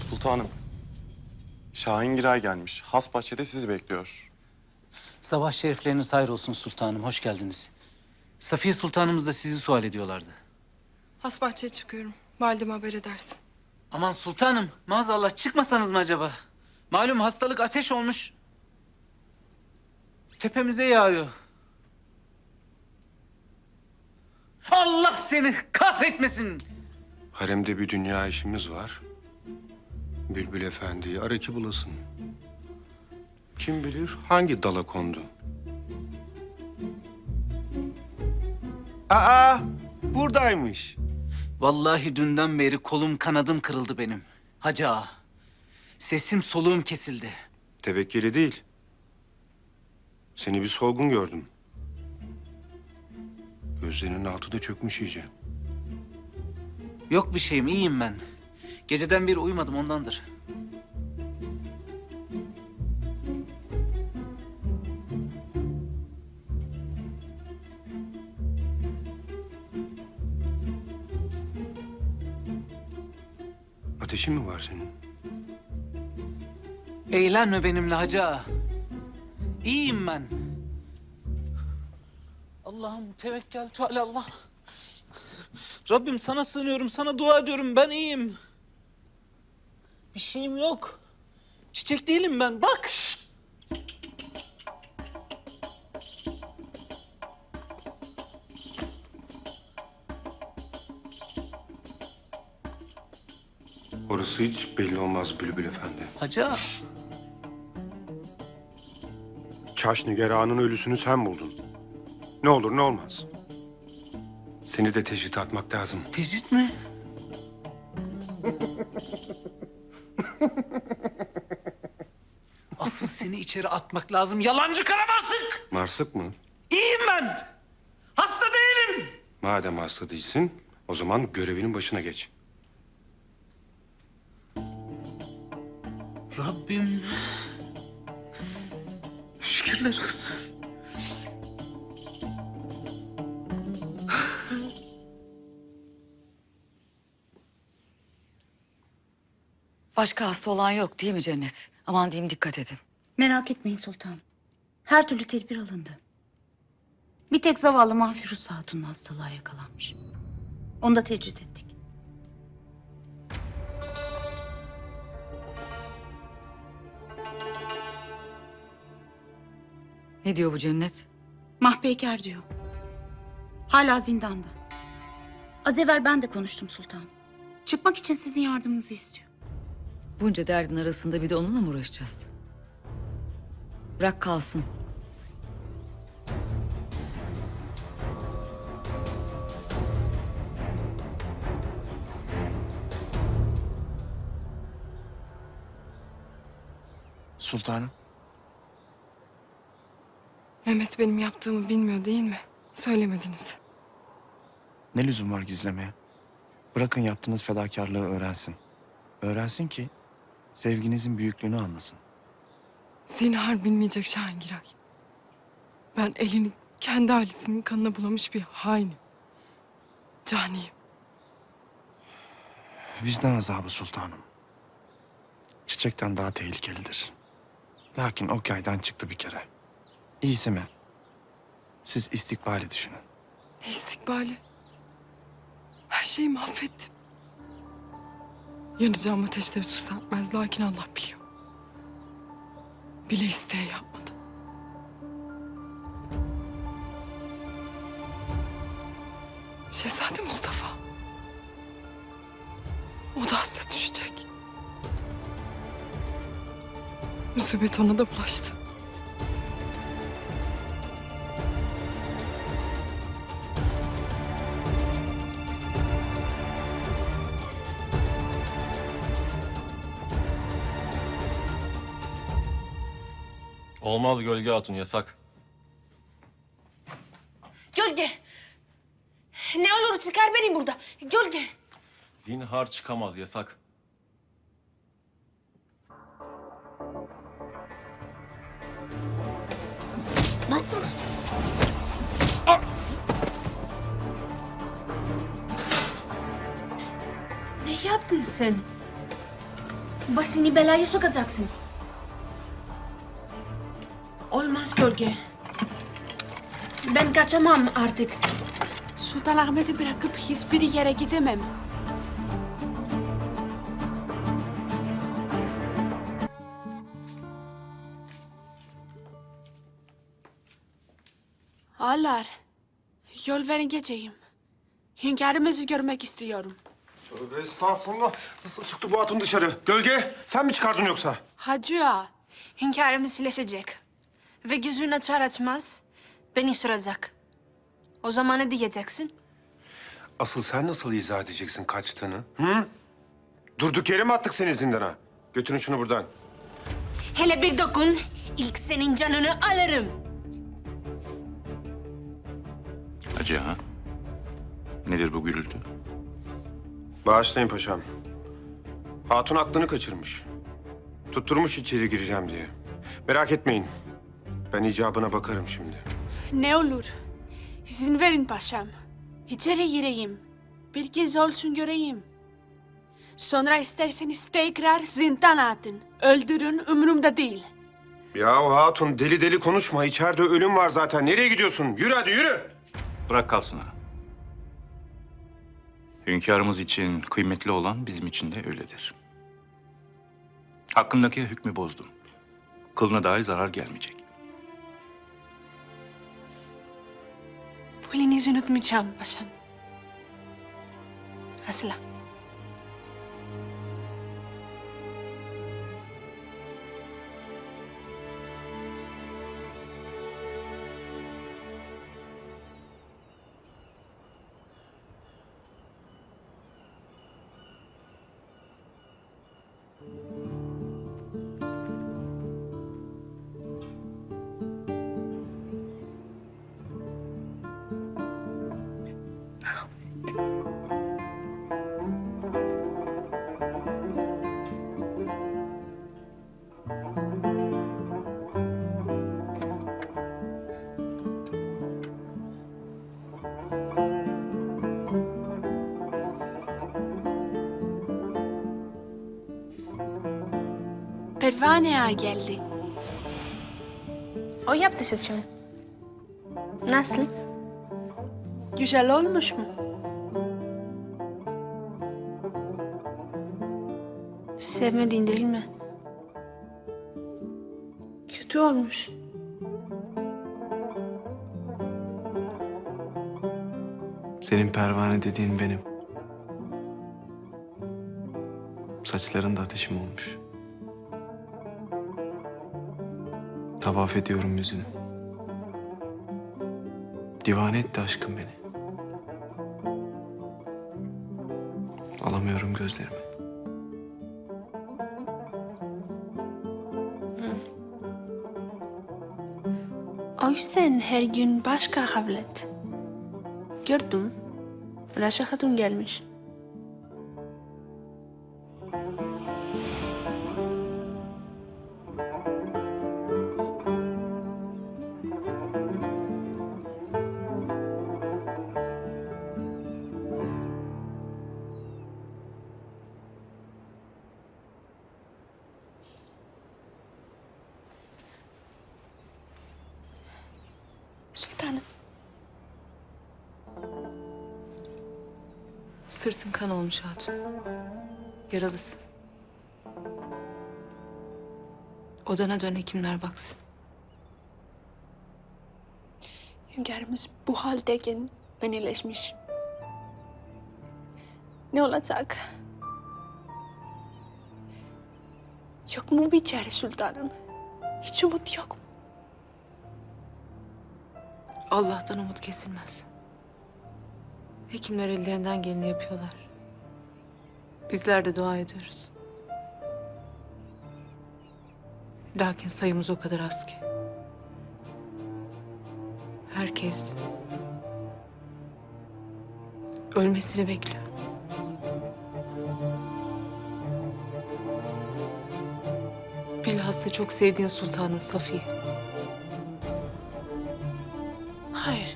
Sultanım, Şahin Giray gelmiş. Hasbahçe'de sizi bekliyor. Sabah şerifleriniz hayır olsun sultanım, hoş geldiniz. Safiye sultanımız da sizi sual ediyorlardı. Hasbahçe'ye çıkıyorum. Valideme haber edersin. Aman sultanım, maazallah çıkmasanız mı acaba? Malum hastalık ateş olmuş. Tepemize yağıyor. Allah seni kahretmesin! Haremde bir dünya işimiz var. Bülbül Efendi'yi ara ki bulasın. Kim bilir hangi dala kondu? Aa, buradaymış. Vallahi dünden beri kolum kanadım kırıldı benim. Hacı ağa. Sesim soluğum kesildi. Tevekkeli değil. Seni bir solgun gördüm. Gözlerinin altı da çökmüş iyice. Yok bir şeyim, iyiyim ben. Geceden beri uyumadım ondandır. Ateşin mi var senin? Eğlenme benimle hacı ağa. İyiyim ben. Allah'ım tevekkeltü alallah. Rabbim sana sığınıyorum, sana dua ediyorum. Ben iyiyim. Bir şeyim yok. Çiçek değilim ben. Bak. Orası hiç belli olmaz Bülbül Efendi. Hacı ağa. Çaşnigera'nın ölüsünü sen buldun. Ne olur ne olmaz. Seni de tecrit atmak lazım. Tecrit mi? Asıl seni içeri atmak lazım. Yalancı karamarsık. Marsık mı? İyiyim ben. Hasta değilim. Madem hasta değilsin, o zaman görevinin başına geç. Rabbim. Şükürler olsun. Başka hasta olan yok değil mi Cennet? Aman diyeyim dikkat edin. Merak etmeyin sultanım. Her türlü tedbir alındı. Bir tek zavallı Mahfiruz Hatun'un hastalığa yakalanmış. Onu da tecrit ettik. Ne diyor bu Cennet? Mahpeyker diyor. Hala zindanda. Az evvel ben de konuştum sultanım. Çıkmak için sizin yardımınızı istiyor. Bunca derdin arasında bir de onunla mı uğraşacağız? Bırak kalsın. Sultanım. Mehmet benim yaptığımı bilmiyor değil mi? Söylemediniz. Ne lüzum var gizlemeye? Bırakın yaptığınız fedakarlığı öğrensin. Öğrensin ki sevginizin büyüklüğünü anlasın. Zinhar bilmeyecek Şahin Giray. Ben elini kendi ailesinin kanına bulamış bir hainim. Caniyim. Vicdan azabı sultanım. Çiçekten daha tehlikelidir. Lakin ok yaydan çıktı bir kere. İyisi mi? Siz istikbali düşünün. Ne istikbali? Her şeyi mahvettim. Yanacağım ateşleri su serpmez lakin Allah biliyor. Bile isteye yapmadım. Şehzade Mustafa. O da hasta düşecek. Musibet ona da bulaştı. Olmaz Gölge Hatun, yasak. Gölge. Ne olur çıkar beni burada. Gölge. Zinhar çıkamaz, yasak. Ne yaptın sen? Basini belaya sokacaksın. Olmaz gölge. Ben kaçamam artık. Sultanahmet'i bırakıp hiçbir yere gidemem. Ağalar, yol verin geçeyim. Hünkârımızı görmek istiyorum. Tövbe estağfurullah. Nasıl çıktı bu hatun dışarı? Gölge, sen mi çıkardın yoksa? Hacı ağa, hünkârımız iyileşecek. Ve gözünü açar açmaz beni soracak. O zaman ne diyeceksin? Asıl sen nasıl izah edeceksin kaçtığını? Hı? Durduk yere mi attık seni zindana? Götürün şunu buradan. Hele bir dokun, ilk senin canını alırım. Hacı ha? Nedir bu gürültü? Bağışlayın paşam. Hatun aklını kaçırmış. Tutturmuş içeri gireceğim diye. Merak etmeyin. Ben icabına bakarım şimdi. Ne olur, izin verin paşam. İçeri gireyim. Bir kez olsun göreyim. Sonra isterseniz tekrar zindana atın. Öldürün, umurumda değil. Ya o hatun deli deli konuşma. İçeride ölüm var zaten. Nereye gidiyorsun? Yürü hadi yürü. Bırak kalsın ha. Hünkârımız için kıymetli olan bizim için de öyledir. Hakkındaki hükmü bozdum. Kılına dahi zarar gelmeyecek. Bu elinizi unutmayacağım paşam. Asla. Pervane ağa geldi. O yaptı saçımı. Nasıl? Güzel olmuş mu? Sevmedin değil mi? Kötü olmuş. Senin pervane dediğin benim. Saçların da ateşim olmuş. Tavaf ediyorum yüzünü. Divane etti aşkım beni. Alamıyorum gözlerimi. O yüzden her gün başka havlet. Gördüm. Raşa Hatun gelmiş. Sultanım. Sırtın kan olmuş hatun. Yaralısın. Odana dön, hekimler baksın. Hünkârımız bu haldeyken ben iyileşmiş. Ne olacak? Yok mu bir çare sultanım? Hiç umut yok mu? Allah'tan umut kesilmez. Hekimler ellerinden geleni yapıyorlar. Bizler de dua ediyoruz. Lakin sayımız o kadar az ki. Herkes ölmesini bekliyor. Bilhassa çok sevdiğin sultanın Safiye. Hayır.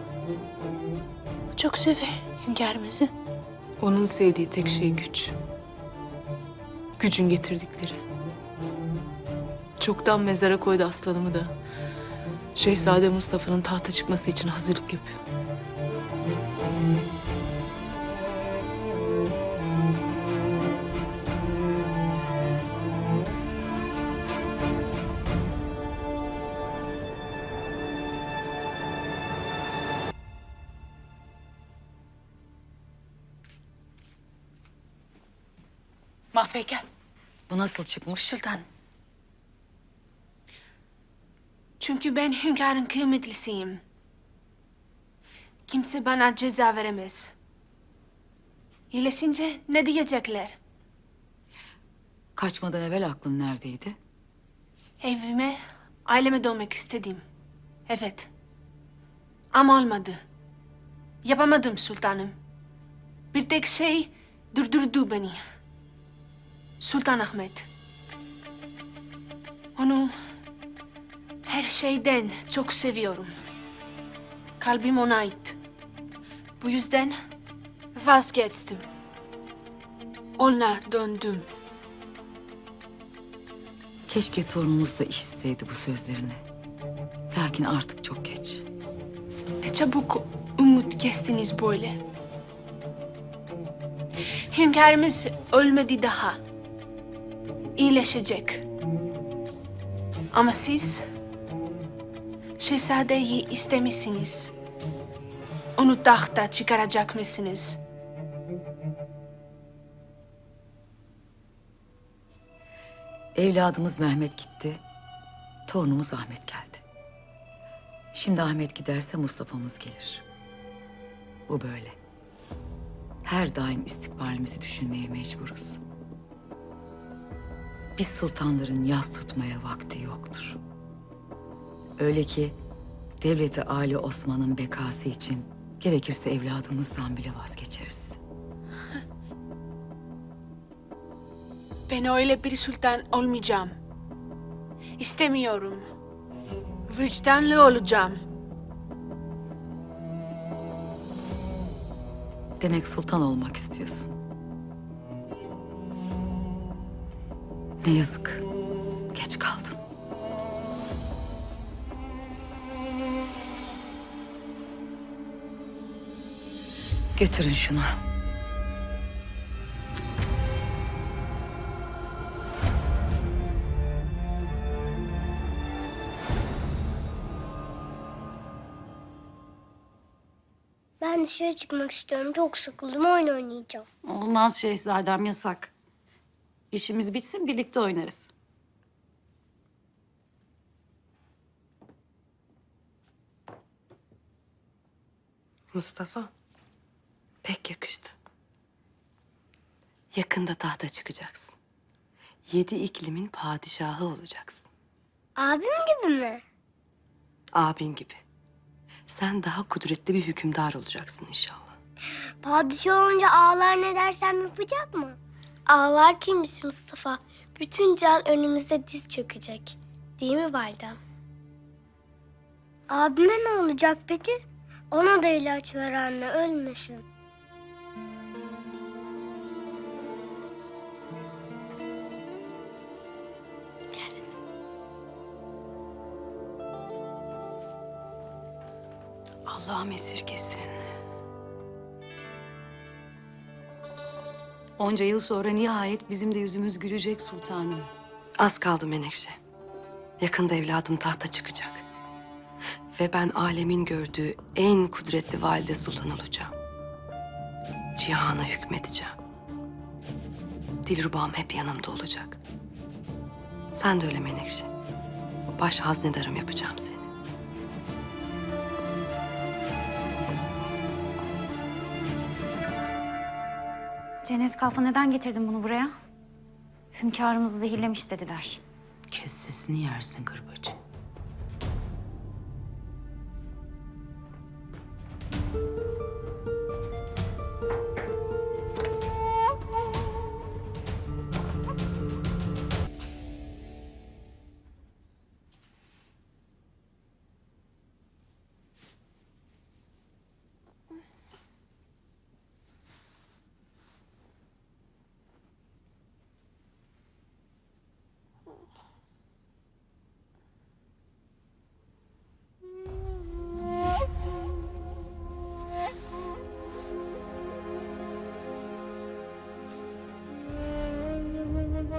Çok sever hünkârımızı. Onun sevdiği tek şey güç. Gücün getirdikleri. Çoktan mezara koydu aslanımı da. Şehzade Mustafa'nın tahta çıkması için hazırlık yapıyor. Mahpey gel. Bu nasıl çıkmış? Sultan. Çünkü ben hünkârın kıymetlisiyim. Kimse bana ceza veremez. İyileşince ne diyecekler? Kaçmadan evvel aklın neredeydi? Evime, aileme dönmek istedim. Evet. Ama olmadı. Yapamadım sultanım. Bir tek şey durdurdu beni. Sultan Ahmet. Onu her şeyden çok seviyorum. Kalbim ona ait. Bu yüzden vazgeçtim. Ona döndüm. Keşke torunumuz da işitseydi bu sözlerini. Lakin artık çok geç. Ne çabuk umut kestiniz böyle. Hünkârımız ölmedi daha. İyileşecek. Ama siz şehzadeyi istemişsiniz. Onu tahta çıkaracak mısınız? Evladımız Mehmet gitti. Torunumuz Ahmet geldi. Şimdi Ahmet giderse Mustafa'mız gelir. Bu böyle. Her daim istikbalimizi düşünmeye mecburuz. Biz sultanların yas tutmaya vakti yoktur. Öyle ki devleti Ali Osman'ın bekası için gerekirse evladımızdan bile vazgeçeriz. Ben öyle bir sultan olmayacağım. İstemiyorum. Vicdanlı olacağım. Demek sultan olmak istiyorsun. Ne yazık. Geç kaldın. Götürün şunu. Ben dışarı çıkmak istiyorum. Çok sıkıldım. Oyun oynayacağım. Olmaz şehzadem, yasak. İşimiz bitsin, birlikte oynarız. Mustafa, pek yakıştı. Yakında tahta çıkacaksın. 7 iklimin padişahı olacaksın. Abim gibi mi? Abin gibi. Sen daha kudretli bir hükümdar olacaksın inşallah. Padişah olunca ağalar ne dersem yapacak mı? Ağalar kimmiş Mustafa? Bütün can önümüzde diz çökecek. Değil mi validem? Abime ne olacak peki? Ona da ilaç ver anne, ölmesin. Allah'ım esirgesin. Onca yıl sonra nihayet bizim de yüzümüz gülecek sultanım. Az kaldı Menekşe. Yakında evladım tahta çıkacak. Ve ben alemin gördüğü en kudretli valide sultan olacağım. Cihana hükmedeceğim. Dilrubam hep yanımda olacak. Sen de öyle Menekşe. Baş haznedarım yapacağım seni. Cennet Kalfa, neden getirdin bunu buraya? Hünkârımızı zehirlemiş dediler. Kes sesini yersin kırbacı.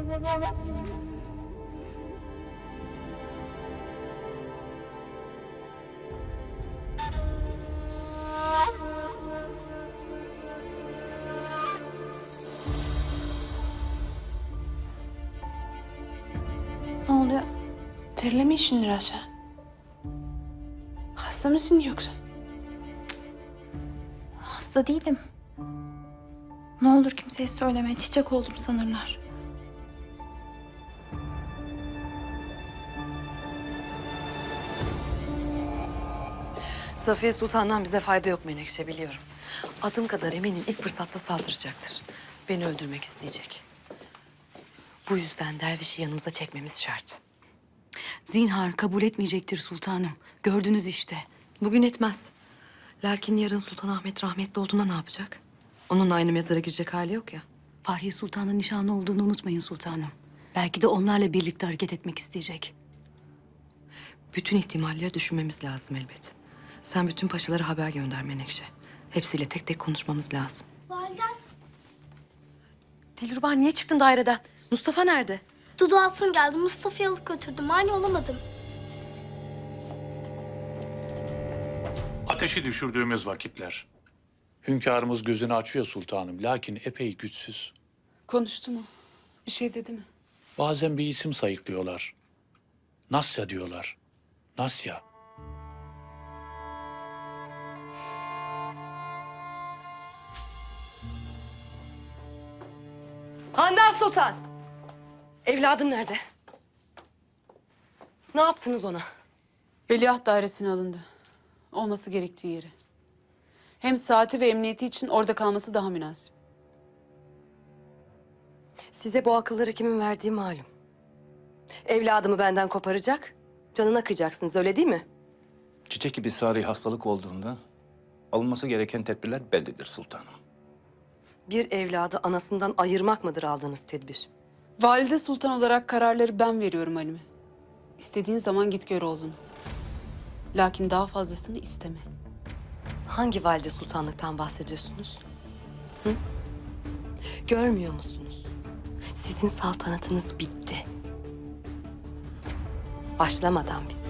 Ne oluyor? Terlemişsindir aşağı. Hasta mısın yoksa? Hasta değilim. Ne olur kimseye söyleme. Çiçek oldum sanırlar. Safiye Sultan'dan bize fayda yok Menekşe, biliyorum. Adım kadar eminim ilk fırsatta saldıracaktır. Beni öldürmek isteyecek. Bu yüzden dervişi yanımıza çekmemiz şart. Zinhar kabul etmeyecektir sultanım. Gördünüz işte. Bugün etmez. Lakin yarın Sultanahmet rahmetli olduğunda ne yapacak? Onunla aynı mezara girecek hali yok ya. Fahriye Sultan'ın nişanlı olduğunu unutmayın sultanım. Belki de onlarla birlikte hareket etmek isteyecek. Bütün ihtimalleri düşünmemiz lazım elbet. Sen bütün paşalara haber gönder Menekşe. Hepsiyle tek tek konuşmamız lazım. Validem. Dilruba niye çıktın daireden? Mustafa nerede? Dudu Hatun geldi. Mustafa'yı alıp götürdüm. Mani olamadım. Ateşi düşürdüğümüz vakitler. Hünkârımız gözünü açıyor sultanım. Lakin epey güçsüz. Konuştu mu? Bir şey dedi mi? Bazen bir isim sayıklıyorlar. Nasya diyorlar. Nasya. Handan Sultan! Evladım nerede? Ne yaptınız ona? Veliaht dairesine alındı. Olması gerektiği yere. Hem saati ve emniyeti için orada kalması daha münasip. Size bu akılları kimin verdiği malum. Evladımı benden koparacak, canına kıyacaksınız, öyle değil mi? Çiçek gibi sari hastalık olduğunda alınması gereken tedbirler bellidir sultanım. Bir evladı anasından ayırmak mıdır aldığınız tedbir? Valide Sultan olarak kararları ben veriyorum Halime. İstediğin zaman git gör oğlunu. Lakin daha fazlasını isteme. Hangi valide sultanlıktan bahsediyorsunuz? Hı? Görmüyor musunuz? Sizin saltanatınız bitti. Başlamadan bitti.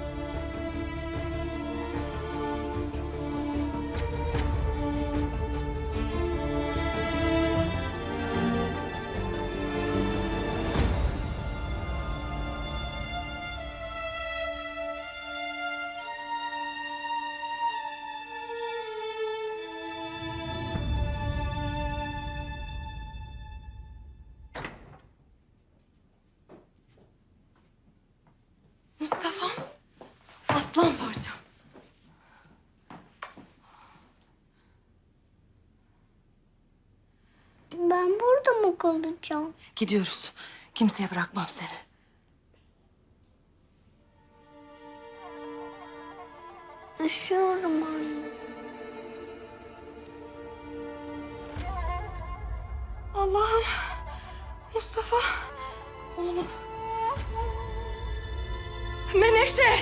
Mustafa, aslan parçam. Ben burada mı kalacağım? Gidiyoruz. Kimseye bırakmam seni. Üşüyorum anne. Allah'ım. Mustafa. Oğlum. Menekşe.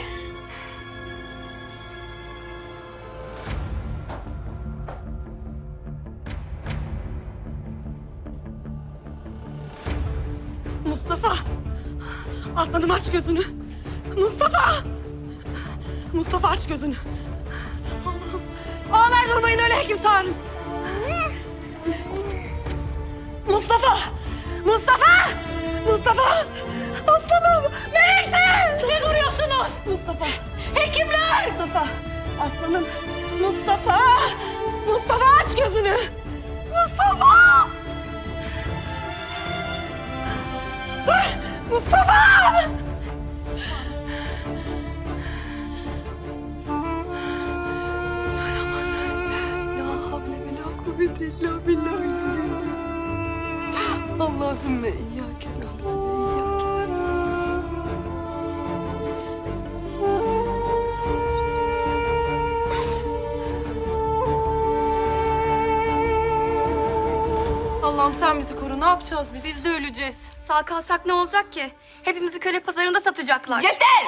Mustafa. Aslanım aç gözünü. Mustafa. Mustafa aç gözünü. Allah'ım. Ağlar durmayın, öyle hekim çağırın. Mustafa. Mustafa. Mustafa. Aslanım. Menekşe. Ne duruyorsunuz? Mustafa. Hekimler! Mustafa. Aslanım. Mustafa. Mustafa aç gözünü. Mustafa. Dur. Mustafa. Bismillahirrahmanirrahim. La havle ve la kuvvete illa billahi. Allahümme iyyâke na'budu ve iyyâke nestaîn. Allah'ım sen bizi koru. Ne yapacağız biz? Biz de öleceğiz. Sağ kalsak ne olacak ki? Hepimizi köle pazarında satacaklar. Yeter!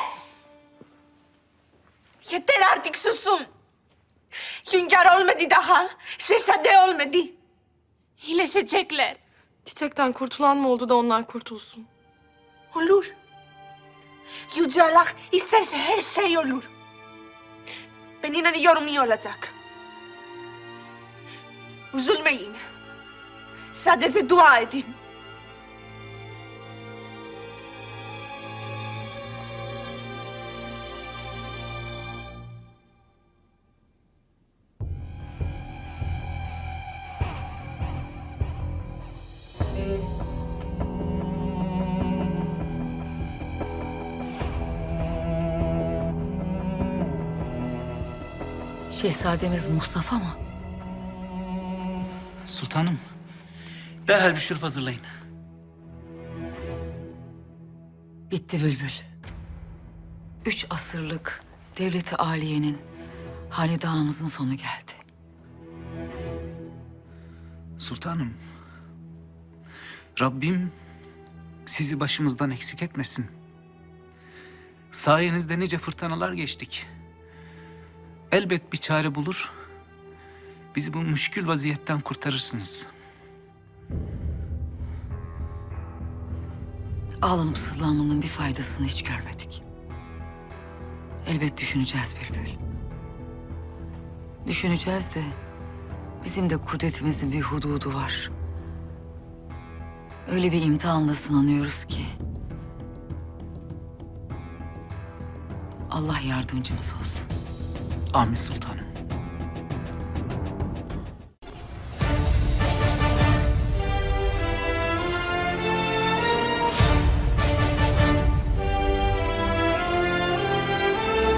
Yeter artık, susun. Hünkâr olmadı daha. Şehzade olmadı. İyileşecekler. Çiçekten kurtulan mı oldu da onlar kurtulsun? Olur. Yüce Allah isterse her şey olur. Ben inanıyorum iyi olacak. Üzülmeyin. Sadece dua edin. Şehzademiz Mustafa mı? Sultanım, derhal bir şurup hazırlayın. Bitti Bülbül. 3 asırlık devleti aliyenin, hanedanımızın sonu geldi. Sultanım, Rabbim sizi başımızdan eksik etmesin. Sayenizde nice fırtınalar geçtik. Elbet bir çare bulur, bizi bu müşkül vaziyetten kurtarırsınız. Ağlanıp sızlanmanın bir faydasını hiç görmedik. Elbet düşüneceğiz Bülbül. Düşüneceğiz de bizim de kudretimizin bir hududu var. Öyle bir imtihanla sınanıyoruz ki. Allah yardımcımız olsun. Amin sultanım.